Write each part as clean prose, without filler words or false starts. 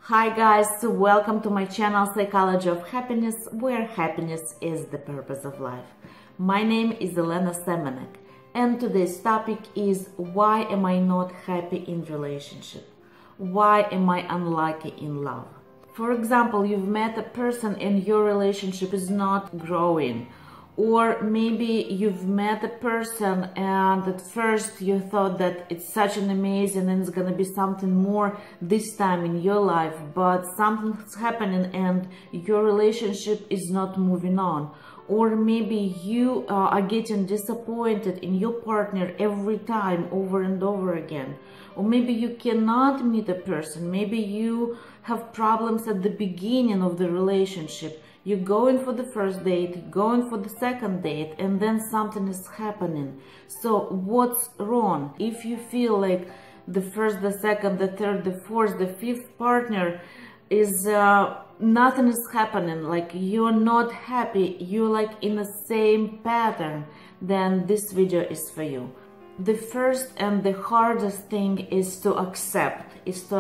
Hi guys, welcome to my channel Psychology of Happiness, where happiness is the purpose of life. My name is Elena Semenek, and today's topic is why am I not happy in relationship? Why am I unlucky in love? For example, you've met a person and your relationship is not growing. Or maybe you've met a person and at first you thought that it's such an amazing and it's gonna be something more this time in your life, but something's happening and your relationship is not moving on. Or maybe you are getting disappointed in your partner every time over and over again. Or maybe you cannot meet a person. Maybe you have problems at the beginning of the relationship. You're going for the first date, going for the second date, and then something is happening. So what's wrong? If you feel like the first, the second, the third, the fourth, the fifth partner is nothing is happening, like you're not happy, you're like in the same pattern, then this video is for you. The first and the hardest thing is to accept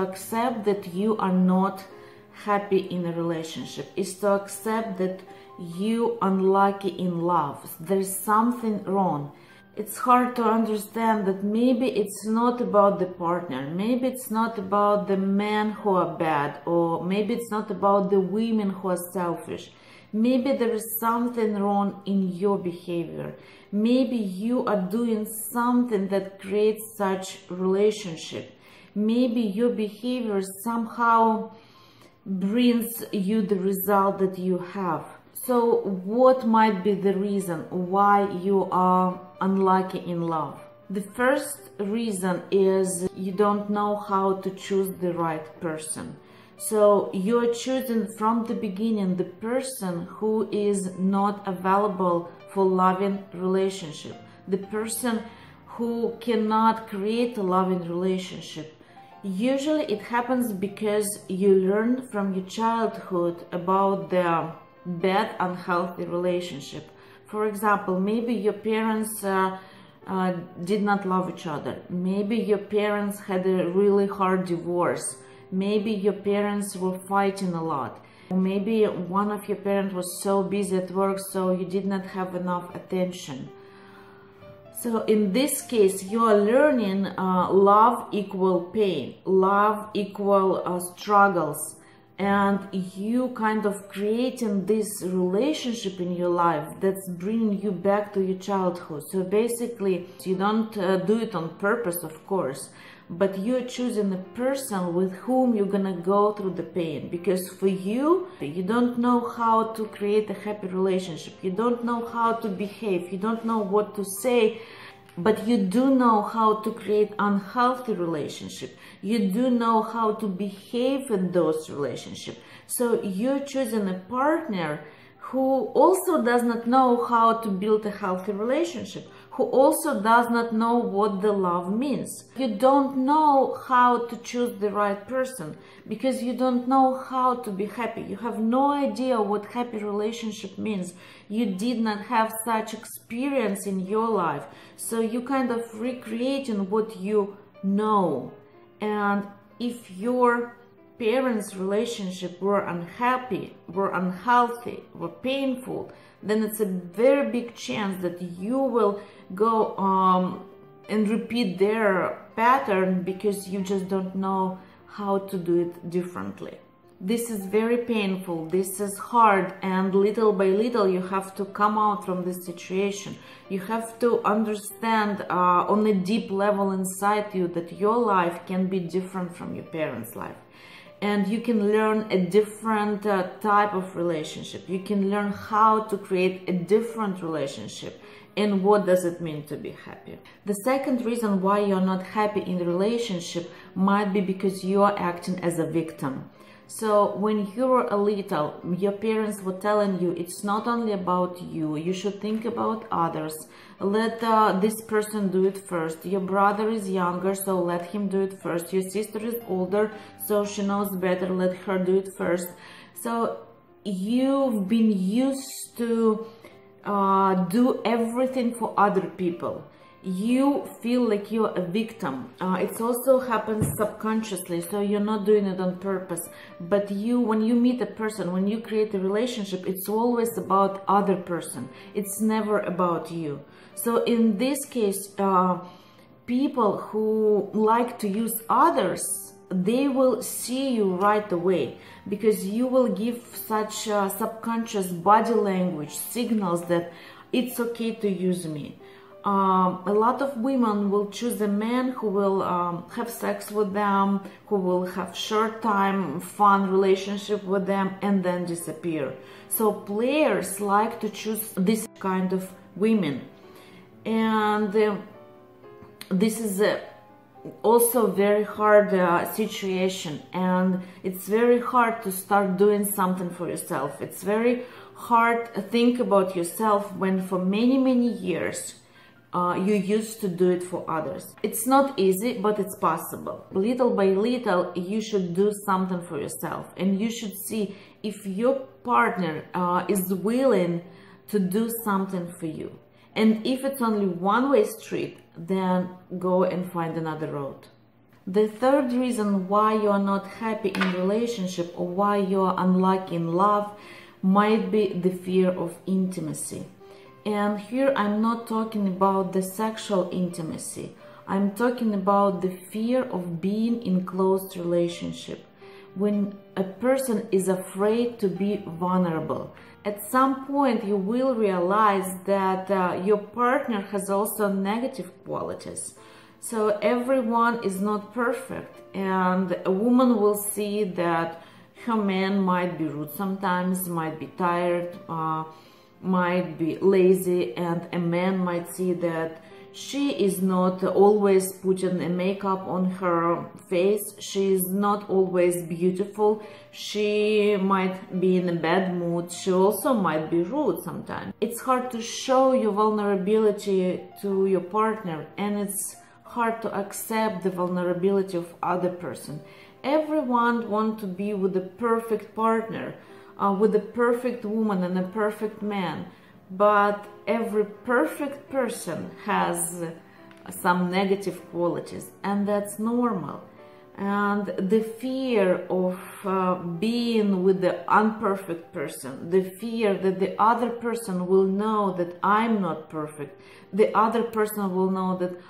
that you are not happy in a relationship, is to accept that you unlucky in love. There's something wrong. It's hard to understand that maybe it's not about the partner, maybe it's not about the men who are bad, or maybe it's not about the women who are selfish. Maybe there is something wrong in your behavior. Maybe you are doing something that creates such relationship. Maybe your behavior somehow brings you the result that you have. So what might be the reason why you are unlucky in love? The first reason is you don't know how to choose the right person. So you're choosing from the beginning the person who is not available for loving relationship, the person who cannot create a loving relationship. Usually it happens because you learn from your childhood about the bad, unhealthy relationship. For example, maybe your parents did not love each other. Maybe your parents had a really hard divorce. Maybe your parents were fighting a lot. Maybe one of your parents was so busy at work, so you did not have enough attention. So in this case, you are learning love equal pain, love equal struggles, and you kind of creating this relationship in your life that's bringing you back to your childhood. So basically, you don't do it on purpose, of course, but you're choosing a person with whom you're gonna go through the pain, because for you, you don't know how to create a happy relationship, you don't know how to behave, you don't know what to say, but you do know how to create unhealthy relationship, you do know how to behave in those relationships. So you're choosing a partner who also does not know how to build a healthy relationship, who also does not know what the love means. You don't know how to choose the right person because you don't know how to be happy. You have no idea what happy relationship means. You did not have such experience in your life. So you kind of recreating what you know. And if your parents' relationship were unhappy, were unhealthy, were painful, then it's a very big chance that you will go and repeat their pattern because you just don't know how to do it differently. This is very painful, this is hard, and little by little you have to come out from this situation. You have to understand on a deep level inside you that your life can be different from your parents' life. And you can learn a different type of relationship. You can learn how to create a different relationship and what does it mean to be happy. The second reason why you're not happy in the relationship might be because you are acting as a victim. So when you were a little, your parents were telling you it's not only about you, you should think about others. Let this person do it first. Your brother is younger, so let him do it first. Your sister is older, so she knows better, let her do it first. So you've been used to do everything for other people. you feel like you're a victim. It also happens subconsciously, so you're not doing it on purpose. But when you meet a person, when you create a relationship, it's always about other person. It's never about you. So in this case, people who like to use others, they will see you right away, because you will give such subconscious body language signals that it's okay to use me. A lot of women will choose a man who will have sex with them, who will have short time fun relationship with them and then disappear. So players like to choose this kind of women, and this is also very hard situation, and it's very hard to start doing something for yourself. It's very hard to think about yourself when for many years you used to do it for others. It's not easy, but it's possible. Little by little, you should do something for yourself, and you should see if your partner is willing to do something for you. And if it's only one-way street, then go and find another road. The third reason why you are not happy in relationship, or why you are unlucky in love, might be the fear of intimacy. And here I'm not talking about the sexual intimacy. I'm talking about the fear of being in close relationship. When a person is afraid to be vulnerable, at some point you will realize that your partner has also negative qualities. So everyone is not perfect, and a woman will see that her man might be rude sometimes, might be tired, might be lazy, and a man might see that she is not always putting a makeup on her face, she is not always beautiful, she might be in a bad mood, she also might be rude sometimes. It's hard to show your vulnerability to your partner, and it's hard to accept the vulnerability of other person. Everyone wants to be with the perfect partner, with a perfect woman and a perfect man, but every perfect person has some negative qualities, and that's normal. And the fear of being with the unperfect person, the fear that the other person will know that I'm not perfect, the other person will know that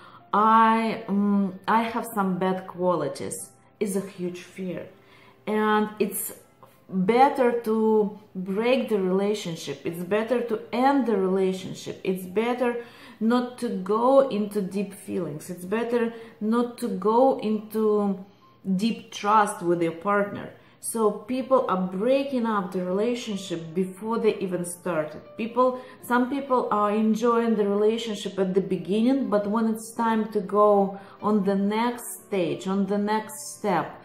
I have some bad qualities, is a huge fear. And it's better to break the relationship, it's better to end the relationship, it's better not to go into deep feelings, it's better not to go into deep trust with your partner. So people are breaking up the relationship before they even started. Some people are enjoying the relationship at the beginning, but when it's time to go on the next stage, on the next step,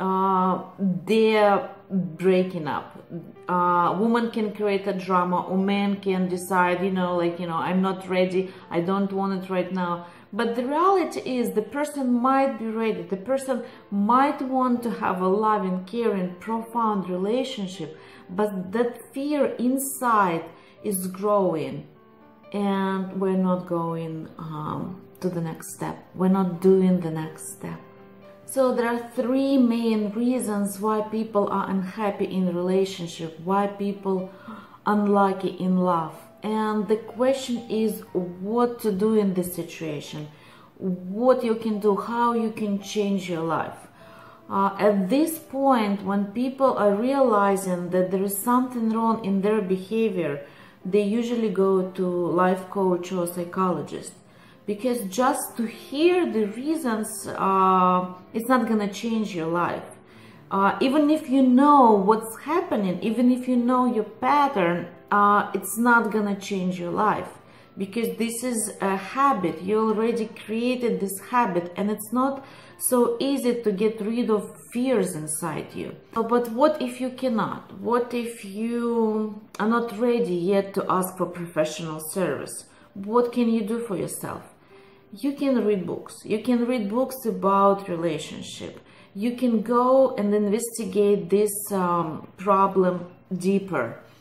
they're breaking up. Woman can create a drama, or man can decide, I'm not ready, I don't want it right now. But the reality is the person might be ready, the person might want to have a loving, caring, profound relationship, but that fear inside is growing, and we're not going to the next step, we're not doing the next step. So there are three main reasons why people are unhappy in relationship, why people are unlucky in love. And the question is what to do in this situation, what you can do, how you can change your life. At this point, when people are realizing that there is something wrong in their behavior, they usually go to life coach or psychologist. Because just to hear the reasons, it's not gonna change your life. Even if you know what's happening, even if you know your pattern, it's not gonna change your life. Because this is a habit, you already created this habit, and it's not so easy to get rid of fears inside you. But what if you cannot? What if you are not ready yet to ask for professional service? What can you do for yourself? You can read books. You can read books about relationship. You can go and investigate this problem deeper.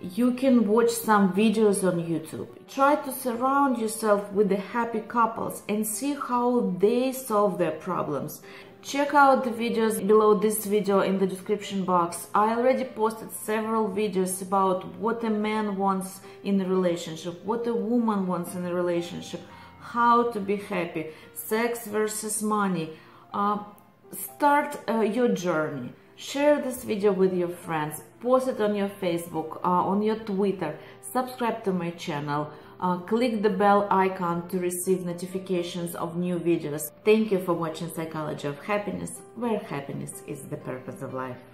You can watch some videos on YouTube. Try to surround yourself with the happy couples and see how they solve their problems. Check out the videos below this video in the description box. I already posted several videos about what a man wants in a relationship, what a woman wants in a relationship, how to be happy, sex versus money. Start your journey. Share this video with your friends, post it on your Facebook, on your Twitter, subscribe to my channel, click the bell icon to receive notifications of new videos. Thank you for watching Psychology of Happiness, where happiness is the purpose of life.